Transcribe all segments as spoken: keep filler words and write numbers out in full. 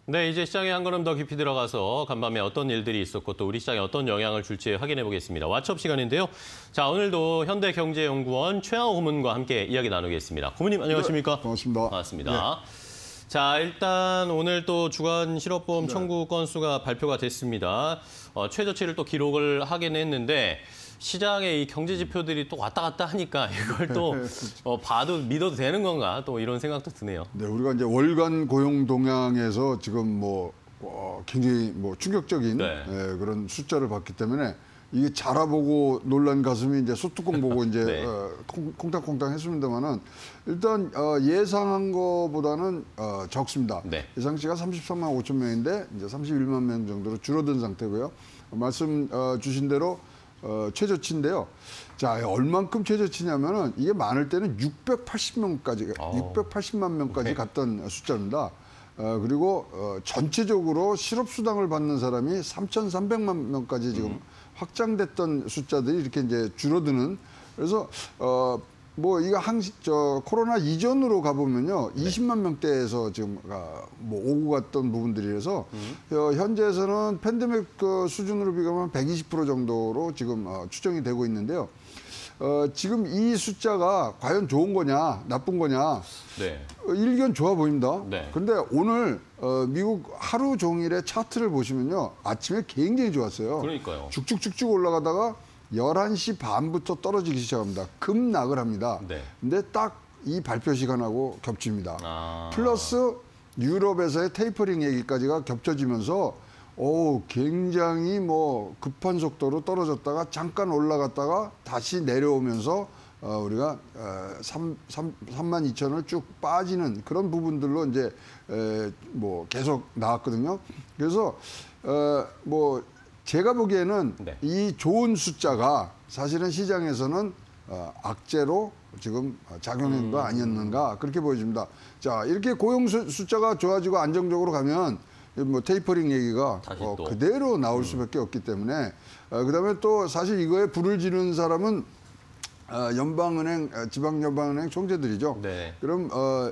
네, 이제 시장에 한 걸음 더 깊이 들어가서 간밤에 어떤 일들이 있었고 또 우리 시장에 어떤 영향을 줄지 확인해 보겠습니다. 왓츠업 시간인데요. 자, 오늘도 현대경제연구원 최양호 고문과 함께 이야기 나누겠습니다. 고문님 안녕하십니까? 네, 반갑습니다. 반갑습니다. 네. 자, 일단 오늘 또 주간 실업보험 네. 청구 건수가 발표가 됐습니다. 어, 최저치를 또 기록을 하긴 했는데 시장의 이 경제 지표들이 또 왔다 갔다 하니까 이걸 또 어, 봐도 믿어도 되는 건가 또 이런 생각도 드네요. 네, 우리가 이제 월간 고용 동향에서 지금 뭐 어, 굉장히 뭐 충격적인 네. 예, 그런 숫자를 봤기 때문에 이게 자라보고 놀란 가슴이 이제 소뚜껑 보고 이제 네. 어, 콩, 콩닥콩닥 했습니다만은 일단 어, 예상한 거보다는 어, 적습니다. 네. 예상치가 삼십삼만 오천 명인데 이제 삼십일만 명 정도로 줄어든 상태고요. 말씀 어, 주신 대로 어, 최저치인데요. 자, 얼만큼 최저치냐면은 이게 많을 때는 육백팔십 명까지, 오. 육백팔십만 명까지 네. 갔던 숫자입니다. 어, 그리고 어, 전체적으로 실업수당을 받는 사람이 삼천삼백만 명까지 지금 음. 확장됐던 숫자들이 이렇게 이제 줄어드는. 그래서 어, 뭐 이거 항시 저 코로나 이전으로 가보면요, 네. 이십만 명대에서 지금 뭐 오고 갔던 부분들이라서 음. 어, 현재에서는 팬데믹 그 수준으로 비교하면 백이십 퍼센트 정도로 지금 어, 추정이 되고 있는데요. 어, 지금 이 숫자가 과연 좋은 거냐, 나쁜 거냐, 네. 어, 일견 좋아 보입니다. 네. 근데 오늘 어, 미국 하루 종일의 차트를 보시면요, 아침에 굉장히 좋았어요. 그러니까요. 쭉쭉쭉쭉 올라가다가 열한 시 반부터 떨어지기 시작합니다. 급락을 합니다. 네. 근데 딱 이 발표 시간하고 겹칩니다. 아. 플러스 유럽에서의 테이퍼링 얘기까지가 겹쳐지면서 오, 굉장히 뭐 급한 속도로 떨어졌다가 잠깐 올라갔다가 다시 내려오면서 어, 우리가 어, 삼만 이천을 쭉 빠지는 그런 부분들로 이제 에, 뭐 계속 나왔거든요. 그래서 어, 뭐 제가 보기에는 네. 이 좋은 숫자가 사실은 시장에서는 어, 악재로 지금 작용한 거 아니었는가 그렇게 보여집니다. 자, 이렇게 고용 수, 숫자가 좋아지고 안정적으로 가면 뭐 테이퍼링 얘기가 어, 그대로 나올 수밖에 없기 때문에 어, 그다음에 또 사실 이거에 불을 지르는 사람은 어, 연방은행, 지방연방은행 총재들이죠. 네. 그럼 어,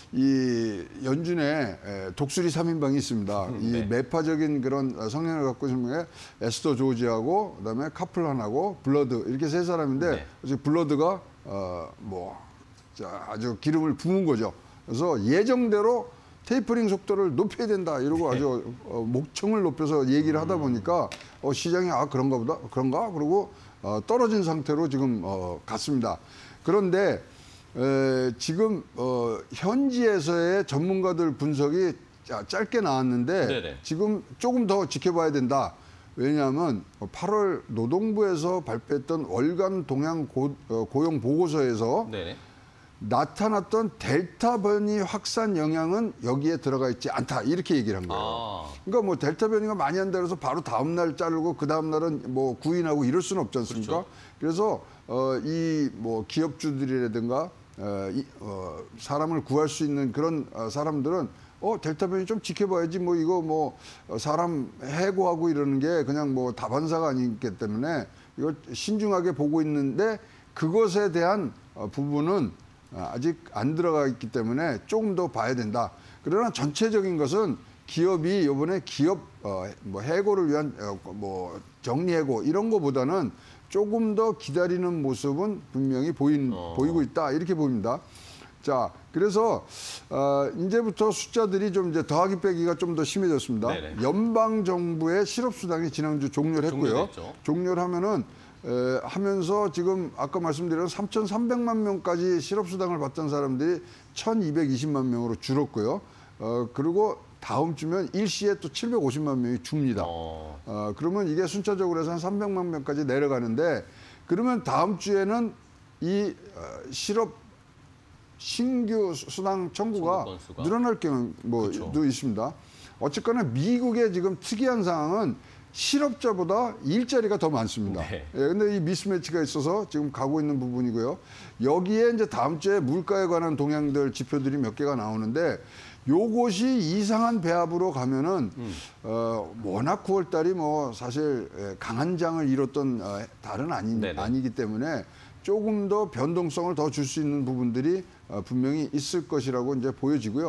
이 연준에 독수리 삼 인방이 있습니다. 이 네. 매파적인 그런 성향을 갖고 있는 게 에스더 조지하고 그다음에 카플란하고 블러드 이렇게 세 사람인데 네. 블러드가 어, 뭐 자, 아주 기름을 부은 거죠. 그래서 예정대로 테이퍼링 속도를 높여야 된다 이러고 네. 아주 어, 목청을 높여서 얘기를 하다 보니까 어, 시장이 아 그런가 보다 그런가 그러고 어, 떨어진 상태로 지금 어, 갔습니다. 그런데 에, 지금 어, 현지에서의 전문가들 분석이 짧게 나왔는데 네네. 지금 조금 더 지켜봐야 된다. 왜냐하면 팔월 노동부에서 발표했던 월간 동향 고, 어, 고용 보고서에서 네네. 나타났던 델타 변이 확산 영향은 여기에 들어가 있지 않다 이렇게 얘기를 한 거예요. 아. 그러니까 뭐 델타 변이가 많이 한다 그래서 바로 다음 날 자르고 그 다음 날은 뭐 구인하고 이럴 수는 없지 않습니까? 그렇죠. 그래서 어, 이 뭐 기업주들이라든가 어, 이, 어, 사람을 구할 수 있는 그런 어, 사람들은 어 델타 변이 좀 지켜봐야지 뭐 이거 뭐 사람 해고하고 이러는 게 그냥 뭐 다반사가 아니기 때문에 이걸 신중하게 보고 있는데 그것에 대한 어, 부분은 아직 안 들어가 있기 때문에 조금 더 봐야 된다. 그러나 전체적인 것은 기업이 이번에 기업 어, 뭐 해고를 위한 어, 뭐 정리해고 이런 거보다는 조금 더 기다리는 모습은 분명히 보인, 어. 보이고 있다 이렇게 보입니다. 자, 그래서 어, 이제부터 숫자들이 좀 이제 더하기 빼기가 좀 더 심해졌습니다. 네네. 연방 정부의 실업수당이 지난주 종료를 했고요. 종료됐죠. 종료를 하면은 에, 하면서 지금 아까 말씀드린 삼천삼백만 명까지 실업수당을 받던 사람들이 천이백이십만 명으로 줄었고요. 어, 그리고 다음 주면 일시에 또 칠백오십만 명이 줍니다. 어. 어, 그러면 이게 순차적으로 해서 한 삼백만 명까지 내려가는데 그러면 다음 주에는 이 어, 실업 신규 수당 청구가 늘어날 경우도 그렇죠. 있습니다. 어쨌거나 미국의 지금 특이한 상황은 실업자보다 일자리가 더 많습니다. 네. 예, 근데 이 미스매치가 있어서 지금 가고 있는 부분이고요. 여기에 이제 다음 주에 물가에 관한 동향들 지표들이 몇 개가 나오는데 요것이 이상한 배합으로 가면은 음. 어, 워낙 구월 달이 뭐 사실 강한 장을 이뤘던 어, 달은 아니, 아니기 때문에 조금 더 변동성을 더 줄 수 있는 부분들이 어, 분명히 있을 것이라고 이제 보여지고요.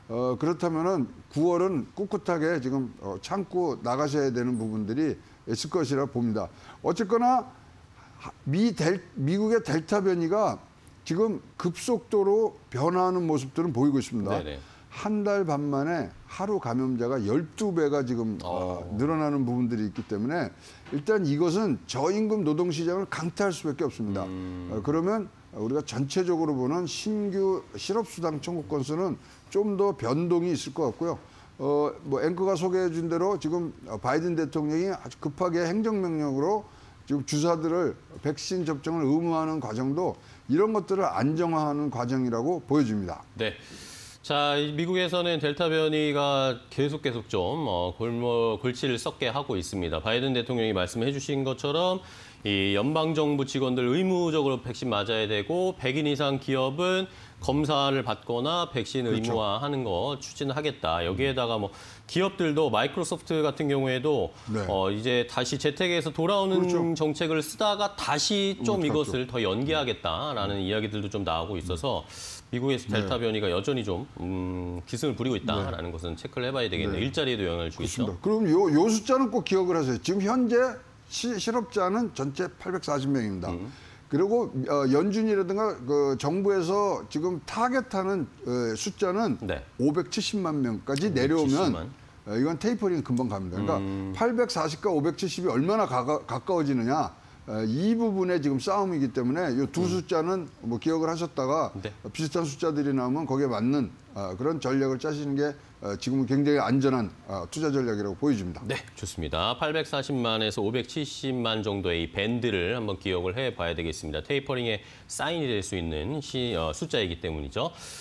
어, 그렇다면은 구월은 꿋꿋하게 지금 어, 참고 나가셔야 되는 부분들이 있을 것이라 봅니다. 어쨌거나 미 델, 미국의 델타 변이가 지금 급속도로 변화하는 모습들은 보이고 있습니다. 네네. 한 달 반 만에 하루 감염자가 열두 배가 지금 어, 늘어나는 부분들이 있기 때문에 일단 이것은 저임금 노동시장을 강타할 수밖에 없습니다. 음. 어, 그러면 우리가 전체적으로 보는 신규 실업수당 청구 건수는 좀 더 변동이 있을 것 같고요. 어, 뭐 앵커가 소개해 준 대로 지금 바이든 대통령이 아주 급하게 행정명령으로 지금 주사들을 백신 접종을 의무화하는 과정도 이런 것들을 안정화하는 과정이라고 보여집니다. 네. 자, 이 미국에서는 델타 변이가 계속 계속 좀 어, 골목 골치를 썩게 하고 있습니다. 바이든 대통령이 말씀해 주신 것처럼 이 연방정부 직원들 의무적으로 백신 맞아야 되고 백 인 이상 기업은 검사를 받거나 백신 그렇죠. 의무화하는 거 추진하겠다. 여기에다가 뭐 기업들도 마이크로소프트 같은 경우에도 네. 어, 이제 다시 재택에서 돌아오는 그렇죠. 정책을 쓰다가 다시 좀 음, 이것을 더 연기하겠다라는 이야기들도 좀 나오고 있어서 미국에서 델타 네. 변이가 여전히 좀 음, 기승을 부리고 있다라는 것은 체크를 해봐야 되겠네요. 네. 일자리에도 영향을 주겠죠. 그렇습니다. 그럼 요, 요 숫자는 꼭 기억을 하세요. 지금 현재 시, 실업자는 전체 팔백사십 명입니다. 음. 그리고 어, 연준이라든가 그 정부에서 지금 타겟하는 어, 숫자는 네. 오백칠십만 명까지 내려오면 오백칠십만. 어, 이건 테이퍼링 금방 갑니다. 그러니까 음. 팔백사십과 오백칠십이 얼마나 가까, 가까워지느냐 어, 이 부분에 지금 싸움이기 때문에 이 두 숫자는 뭐 기억을 하셨다가 네. 비슷한 숫자들이 나오면 거기에 맞는 어, 그런 전략을 짜시는 게 어, 지금은 굉장히 안전한 어, 투자 전략이라고 보여집니다. 네, 좋습니다. 팔백사십만에서 오백칠십만 정도의 이 밴드를 한번 기억을 해봐야 되겠습니다. 테이퍼링의 사인이 될 수 있는 시, 어, 숫자이기 때문이죠.